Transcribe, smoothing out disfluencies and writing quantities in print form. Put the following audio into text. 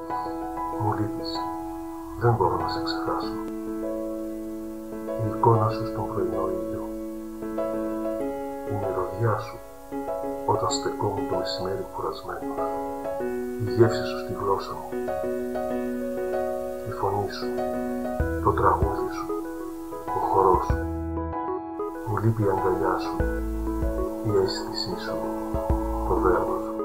Μου λείπεις, δεν μπορώ να σε ξεχάσω. Η εικόνα σου στον πρωινό ήλιο, η μυρωδιά σου όταν στεκόμουν το μεσημέρι κουρασμένος, η γεύση σου στη γλώσσα μου, η φωνή σου, το τραγούδι σου, ο χορός σου. Μου λείπει η αγκαλιά σου, η αίσθησή σου, το δέρμα σου.